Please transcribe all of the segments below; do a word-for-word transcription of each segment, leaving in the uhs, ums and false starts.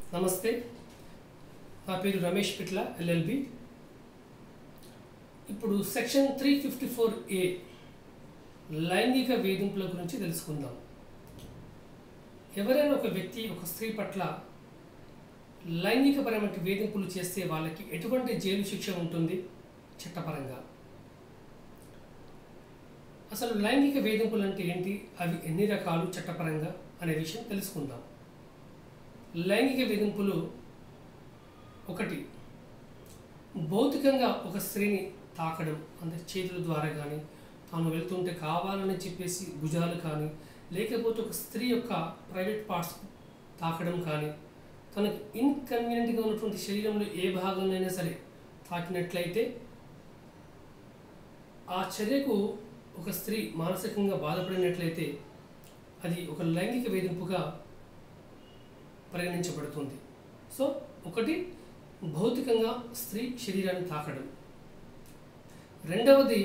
నమస్తే, నా పేరు రమేష్ పిట్ల ఎల్ఎల్బి. ఇప్పుడు section three fifty four A లైంగిక వేధింపుల గురించి తెలుసుకుందాం. ఎవరైనా ఒక వ్యక్తి ఒక స్త్రీ పట్ల లైంగికపరమైన వేధింపులు చేస్తే వాళ్ళకి ఎటువంటి జైలు శిక్ష ఉంటుంది చట్టపరంగా? అసలు లైంగిక వేధింపులు అంటే ఏంటి, అవి ఎన్ని రకాలు చట్టపరంగా అనే విషయం తెలుసుకుందాం. లైంగిక వేధింపులు ఒకటి, భౌతికంగా ఒక స్త్రీని తాకడం, అంటే చేతుల ద్వారా కానీ, తాను వెళ్తుంటే కావాలని చెప్పేసి భుజాలు కానీ, లేకపోతే ఒక స్త్రీ యొక్క ప్రైవేట్ పార్ట్స్ తాకడం కానీ, తనకు ఇన్కన్వీనియంట్గా ఉన్నటువంటి శరీరంలో ఏ భాగంలోనైనా సరే తాకినట్లయితే ఆ చర్యకు ఒక స్త్రీ మానసికంగా బాధపడినట్లయితే అది ఒక లైంగిక వేధింపుగా పరిగణించబడుతుంది. సో ఒకటి, భౌతికంగా స్త్రీ శరీరాన్ని తాకడం. రెండవది,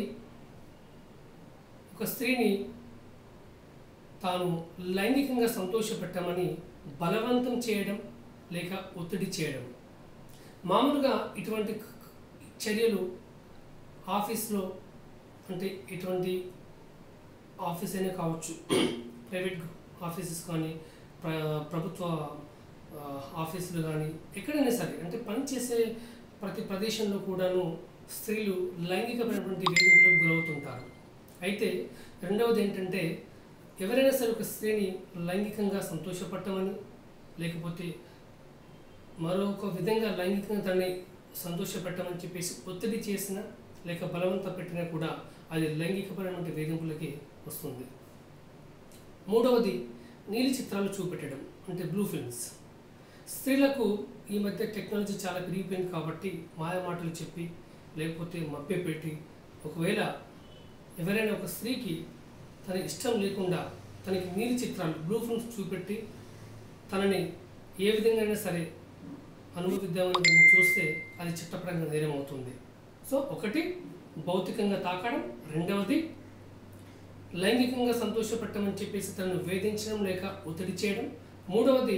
ఒక స్త్రీని తాను లైంగికంగా సంతోషపెట్టమని బలవంతం చేయడం లేక ఒత్తిడి చేయడం. మామూలుగా ఇటువంటి చర్యలు ఆఫీస్లో, అంటే ఎటువంటి ఆఫీస్ అయినా కావచ్చు, ప్రైవేట్ ఆఫీసెస్ కానీ, ప్ర ప్రభుత్వ ఆఫీసులు కానీ, ఎక్కడైనా సరే, అంటే పనిచేసే ప్రతి ప్రదేశంలో కూడాను స్త్రీలు లైంగికమైనటువంటి వేధింపులకు గురవుతుంటారు. అయితే రెండవది ఏంటంటే, ఎవరైనా సరే ఒక స్త్రీని లైంగికంగా సంతోషపడటమని, లేకపోతే మరొక విధంగా లైంగికంగా తనని సంతోషపెట్టమని చెప్పేసి ఒత్తిడి చేసిన లేక బలవంతం పెట్టినా కూడా అది లైంగికపరమైన వేధింపులకి వస్తుంది. మూడవది, నీలి చిత్రాలు చూపెట్టడం, అంటే బ్లూ ఫిల్మ్స్. స్త్రీలకు ఈ మధ్య టెక్నాలజీ చాలా పెరిగిపోయింది కాబట్టి మాయ మాటలు చెప్పి లేకపోతే మభ్యపెట్టి, ఒకవేళ ఎవరైనా ఒక స్త్రీకి తన ఇష్టం లేకుండా తనకి నీలి చిత్రాలు బ్లూ ఫిల్మ్స్ చూపెట్టి తనని ఏ విధంగా అయినా సరే అనుమతిద్దామని చూస్తే అది చట్టపరంగా నేరం అవుతుంది. సో ఒకటి, భౌతికంగా తాకడం. రెండవది, లైంగికంగా సంతోషపెట్టమని చెప్పేసి తనను వేధించడం లేక ఒత్తిడి చేయడం. మూడవది,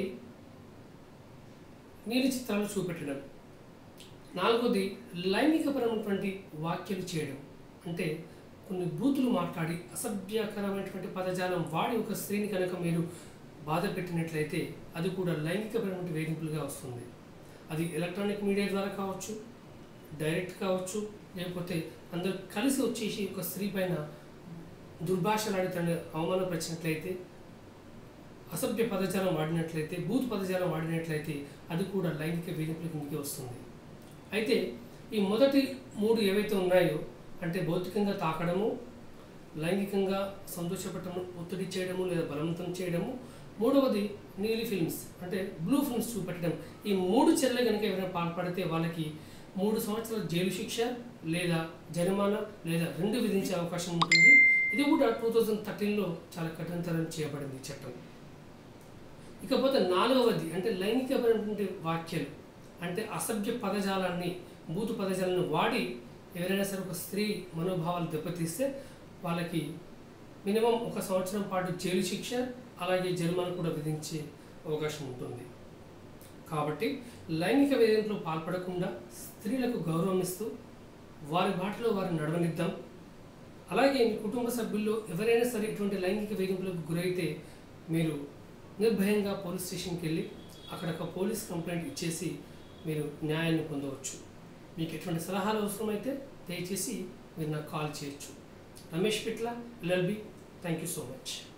నీలి చిత్రాలు చూపెట్టడం. నాలుగవది, లైంగికపరమైనటువంటి వ్యాఖ్యలు చేయడం, అంటే కొన్ని బూతులు మాట్లాడి అసభ్యకరమైనటువంటి పదజాలం వాడి ఒక స్త్రీని కనుక మీరు బాధ పెట్టినట్లయితే అది కూడా లైంగికపరమైన వేధింపులుగా వస్తుంది. అది ఎలక్ట్రానిక్ మీడియా ద్వారా కావచ్చు, డైరెక్ట్ కావచ్చు, లేకపోతే అందరూ కలిసి వచ్చేసి ఒక స్త్రీ పైన దుర్భాషలాడి తన అవమానపరిచినట్లయితే, అసభ్య పదజాలం వాడినట్లయితే, బూత్ పదజాలం వాడినట్లయితే అది కూడా లైంగిక వేధింపుల కిందకి వస్తుంది. అయితే ఈ మొదటి మూడు ఏవైతే ఉన్నాయో, అంటే భౌతికంగా తాకడము, లైంగికంగా సంతోషపెట్టడం, ఒత్తిడి చేయడము లేదా బలవంతం చేయడము, మూడవది నీలి ఫిల్మ్స్ అంటే బ్లూ ఫిల్మ్స్ చూపెట్టడం. ఈ మూడు చర్యలు కనుక ఎవరైనా పాల్పడితే వాళ్ళకి మూడు సంవత్సరాల జైలు శిక్ష లేదా జరిమానా లేదా రెండు విధించే అవకాశం ఉంటుంది. ఇది కూడా టూ థౌజండ్ థర్టీన్లో చాలా కఠినతరం చేయబడింది చట్టం. ఇకపోతే నాలుగవది, అంటే లైంగికమైనటువంటి వ్యాఖ్యలు, అంటే అసభ్య పదజాలాన్ని, బూతు పదజాలను వాడి ఎవరైనా సరే ఒక స్త్రీ మనోభావాలు దెబ్బతీస్తే వాళ్ళకి మినిమం ఒక సంవత్సరం పాటు జైలు శిక్ష అలాగే జరిమానా కూడా విధించే అవకాశం ఉంటుంది. కాబట్టి లైంగిక వేధింపులు పాల్పడకుండా స్త్రీలకు గౌరవం ఇస్తూ వారి బాటలో వారిని నడవనిద్దాం. అలాగే మీ కుటుంబ సభ్యుల్లో ఎవరైనా సరే ఇటువంటి లైంగిక వేధింపులకు గురైతే మీరు నిర్భయంగా పోలీస్ స్టేషన్కి వెళ్ళి అక్కడ ఒక పోలీస్ కంప్లైంట్ ఇచ్చేసి మీరు న్యాయాన్ని పొందవచ్చు. మీకు ఎటువంటి సలహాలు అవసరమైతే దయచేసి మీరు నాకు కాల్ చేయొచ్చు. Ramesh Pitla LLB. Thank you so much.